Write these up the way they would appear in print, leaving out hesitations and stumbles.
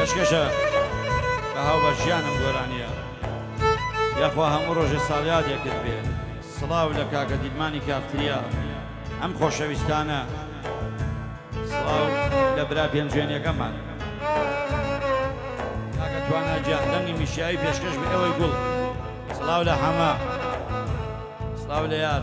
پێشکەشە بە هاو بە ژیانم گۆرانیە یاخوا هەموو ڕۆژە ساڵیادێکت بێ سڵاو لە کاکە دیلمانی کافتریا ئەم خۆشەویستانە سڵاو لە برا پێنجێنیەکەمان کاکە توانە گیان دەنگی میشایی پێشکەش بە ئەوەی گوڵ سڵاو لە حەما سڵاو لە یاد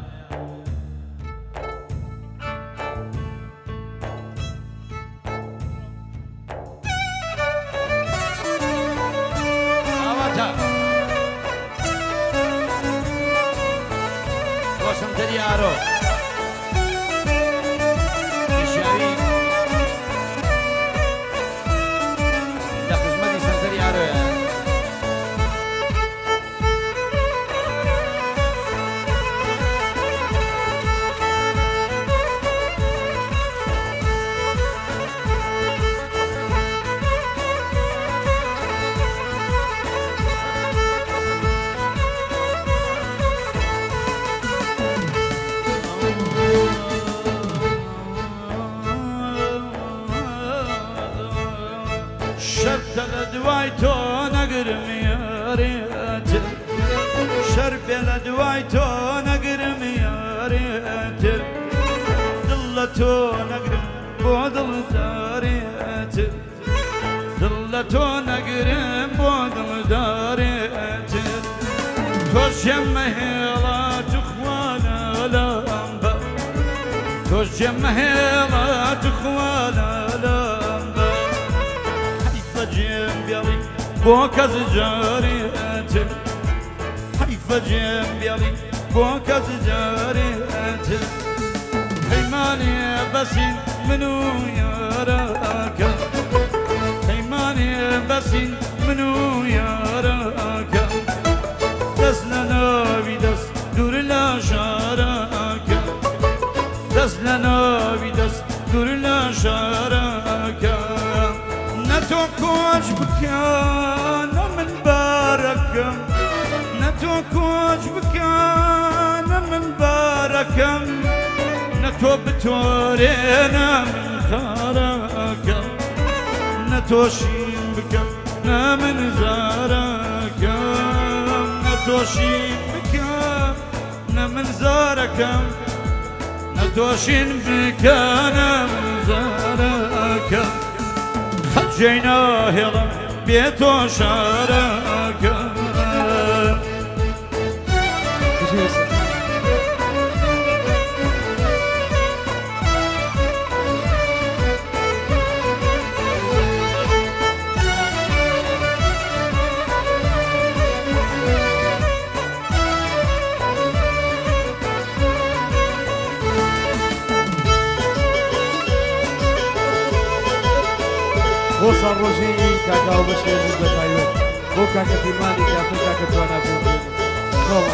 Santeriaro Mishavi La خدمت Santeriaro لدواي تونا قرمي يا ريت شرب لدواي تونا قرمي يا ريت ضلتونا قرم بودل داريت ضلتونا قرم بودل داريت توشم هيلا تخوانا لامبا توشم هيلا تخوانا لامبا جنبيالي بوكاز جاريتي حيفا جنبيالي بوكاز جاريتي خيماني بسين منو يراك خيماني بسين منو يراك دسنا بيدس دور لا شارك دسنا بيدس دور لا شارك نتوكوش بكان من باركم نتوكوش بكان من باركم نتو بتورينا من خاركم نتوشين بكان من زاركم نتوشين بكان من زاركم نتوشين بكان من زاركم خجينا هلا بيتو شارك Boa Rosi, Cacá, o Baixeiros da Caio. Boa Cacá Timani, que a tua Cacá Tuana Bubu. Toma.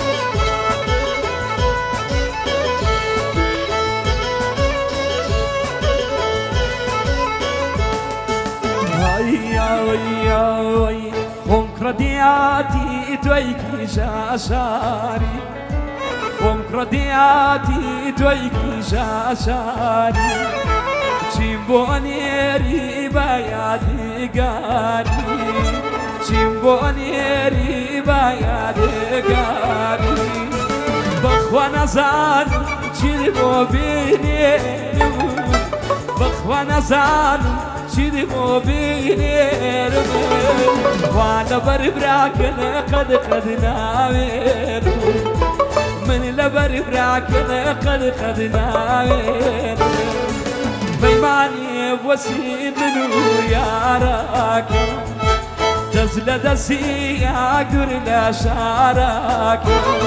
Ai, ai, ai, concrediati tuoi kisasari. Concrediati tuoi kisasari. Cimbonieri bayadi gari Cimbonieri bayadi gari Bakhwana zan chilbo bineru Bakhwana zan chilbo bineru Wana barbrakna qad naweru من لبربراكنا qad naweru بيماني وسيد منو ياراك تزلد السياق لا شارك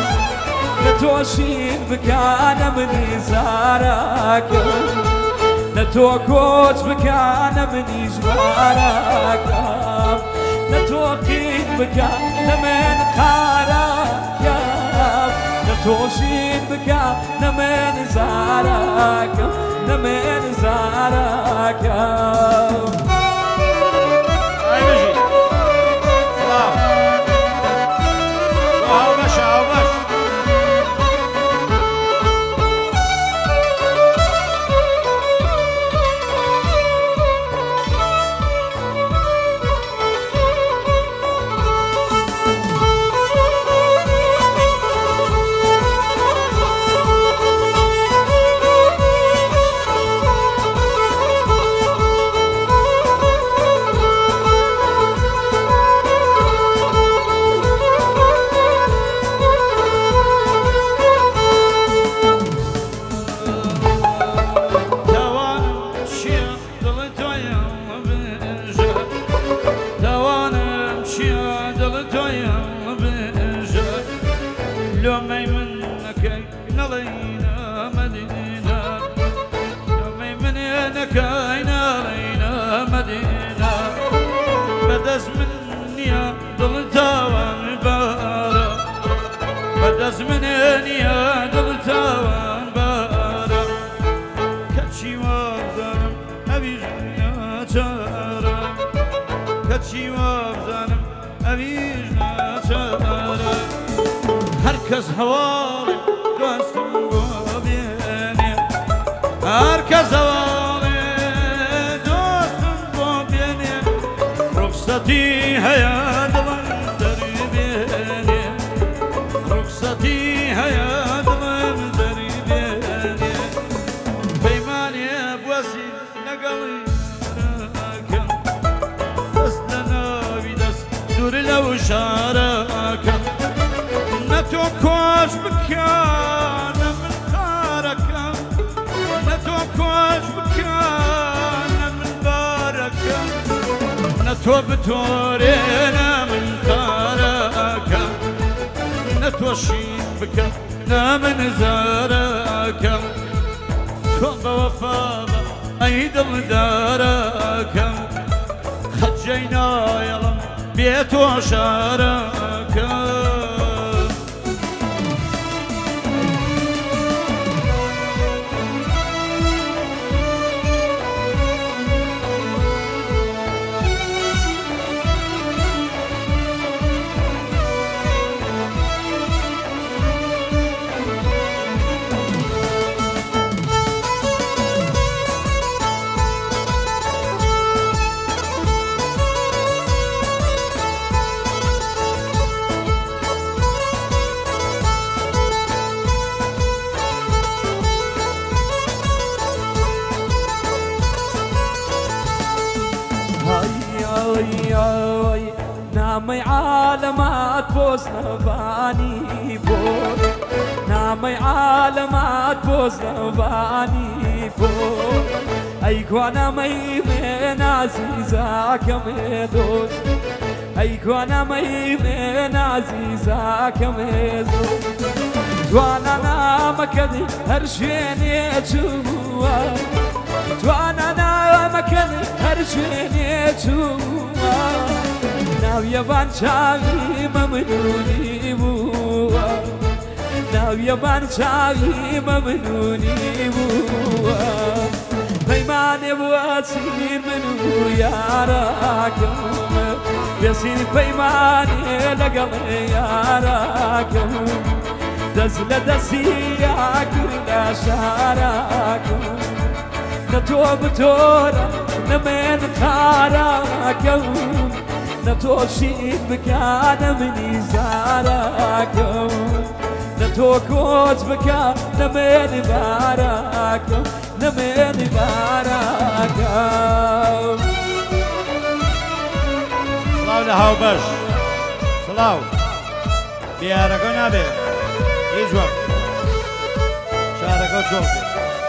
نتوشين بكان من زارك نتوكوش بكان من جوارك نتوقين بكان من خارك نتوشين بكان من زارك من زارك هاي بجي سلام وهاو باش هاو باش بەدەست من نییە دڵ تاوان بارە بەدەست منێ نییە دڵ تاوان بارە کەچی وابزانم ئەویش ناچارە کەچی وابزانم ئەویش ناچارە هەرکەس هەواڵی دۆستم بۆ بێنێ هەرکەس هەواڵی دۆستم بۆ بێنێ ڕوخسەتی هەیە دڵم دەریبێنێ ڕوخسەتی هەیە دڵم دەریبێنێ پەیمانێ بوەسی لەگەڵی یارەکەم دەست لە ناوی دەست دوور لەو شارەکەم نە تۆ کۆش بکەنە من قارەکەم نە تۆ کۆش بکەنە من بارەکەم نە تۆ بتۆرێنە من قارەکەم نە تۆ شین بکەنە من زارەکەم تۆ بە وەفا بە ئەی دڵدارەکەم خەجەی نایەڵم بێ تۆ شارەکەم نامي عالمات بوز نباني بوز نامي عالمات بوز نباني بوز أيقوانا مي من عزيزاك ميدوز أيقوانا مي من عزيزاك ميدوز جوانا نامكني هرشيني جوا جوانا نامكني هرشيني جوا ناو يبان شاوي ممنوني بوا ناو يبان شاوي ممنوني بوا بيماني بواسير منو ياراكم يسير بيماني لقل ياراكم دزل دسيا كل شاراكم نتوب تورا نمين خاراكم نتوشيد بكان مني زاراكم نتوكوت بكان نمين باراكم نمين باراكم سلاو لهاو باش سلاو بياركو نابي هیچ وقت شاركو چوكي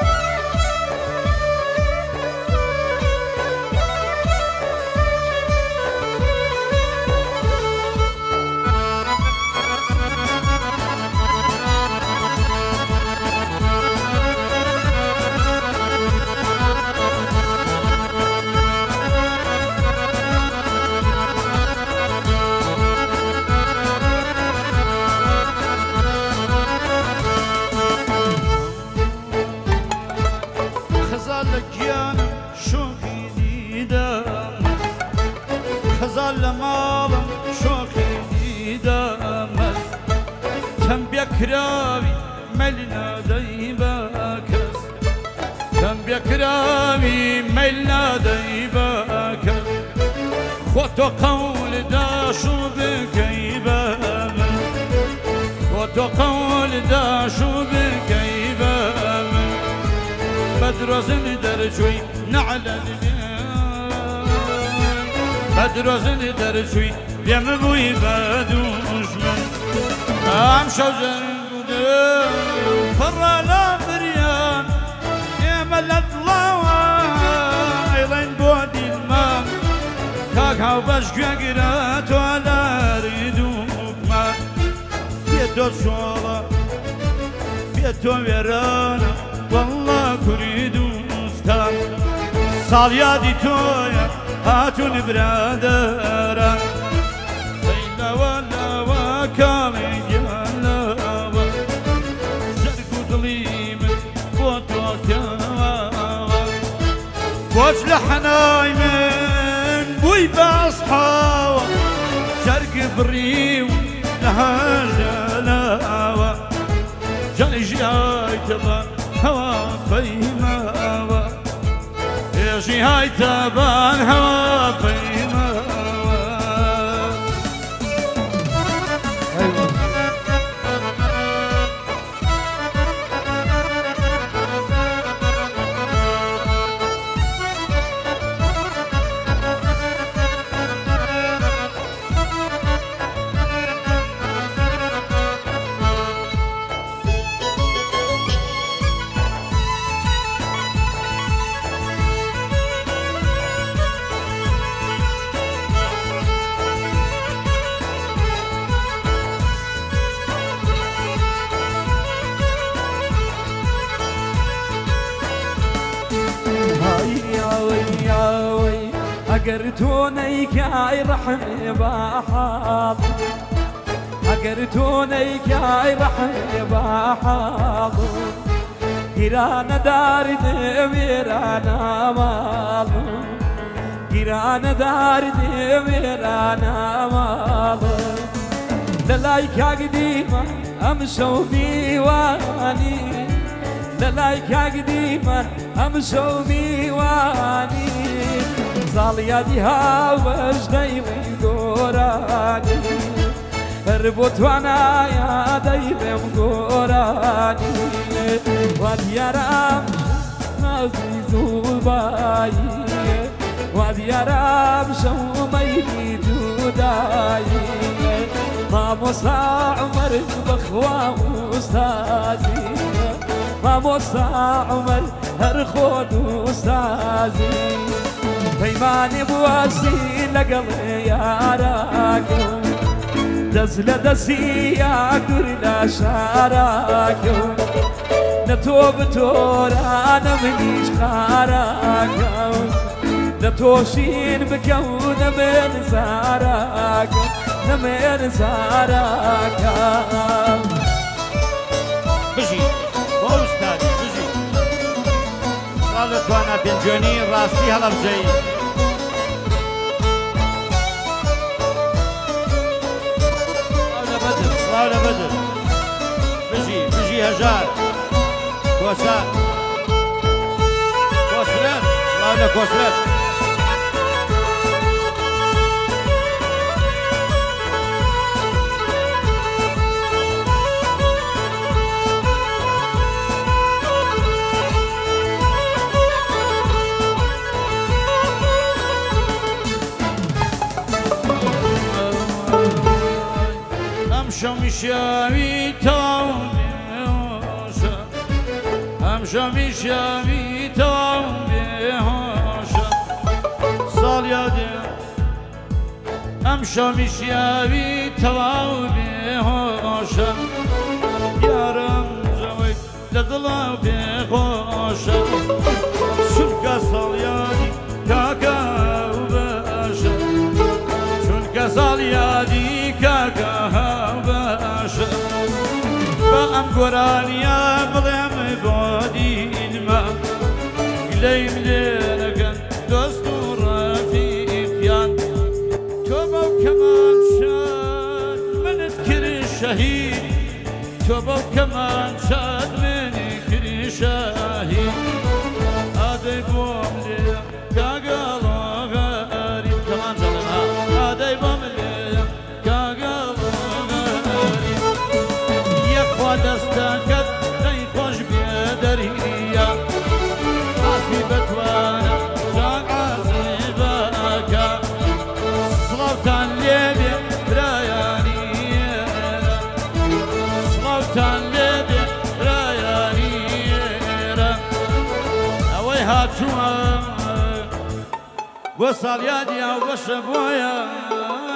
كراوي ملنا دايباكس كم بكراوي ملنا دايباكس خطو قول داشو بكيبام خطو قول داشو بكيبام بدرزن درجوي نعلى بدرزن درجوي يمبوي بدوش من ام شوزن فرا لا بريان يا ملت الله ايضا بودي المام كاكاو باش كاكرات ولا ريدوك ما بيتو شولا بيتو ويرانا والله كريدو ستان صاليادي تويا هاتون برادران لەوە لەوە کاڵی گیانەوە زەرگ و دڵی من بۆ تۆکەوە کۆچ لە حەنای من بووی بەعسحاوە زەرگ بڕی و لە هەژەلەوە جای ژیایتەوە هەوا فەیمەوە ێژی هایتەبان هەوا فەیمەوە ئەگەر تۆ نەیکای ڕەحمێ بەحاڵ ئەگەر تۆ نەیکای ڕەحمێ بەحاڵ گیرانە داری دێوێرانە ماڵ گیرانە داری دێوێرانە ماڵ لە لای کاک دیمە ئەم شەو میوانی لە لای کاک دیمە ئەم شەو میوانی ساڵیادی هاوەژدەی وی گۆرانی هەر بۆ توانایە دەیڵێم گۆرانی وا دیارە ئەم نازی زوڵبایی وا دیارە ئەم شەو مەیلی جودایی مامۆستا عومەر بەخوا ئوستازی مامۆستا عومەر هەر خۆت ئوستازی پەیمانی بوەسی لەگەڵ یاراکەم دەست لە دەستی یاکدور لە شاراکەم نە تۆ بتۆرانە منیش خاراکەم نە تۆشین بکەونە من زاراکەم نە من زاراکەم بژی بۆ ئوستادی بژی ساڵ لە توانە پێنجۆنی ڕاستی هەڵەبجەی سڵاو لە بەدر بژی بژی هەژار کۆسات کۆسرەت سڵاو لە کۆسرەت شەمیشاوی تاو بێهۆشە ئەم شەمیشاوی تاو بێهۆشە ساڵیادێ ئەم شەمیشاوی تەواو بێهۆشە یارم ژەوەی لە دڵا بێخۆشە چونکە ساڵیادی کاکە و بەشە چونکە ساڵیادی کاکە بەم گۆرانیە بڵێم بۆ دینمە گلەیم لێرەکەن دۆست و ڕەفیقیان تۆ بەو کەمانچەد منت کردی شەهید تۆ بەو کەمانچەد منی کردی شەهید ئادەی بۆم لێ کاگەڵۆغەری کەمانچەڵەنا ئادەی بۆم لێ دەستەکەت دەی خۆش بێدەریە ئاسمی بەتوانە ژان عەزیبەکە سڵاوتان لێبێ برایانیێرە سڵاوتان لێبێ برایانیێرە ئەوەی هاتووە بۆ ساڵیادی ئەو بەشە بۆیە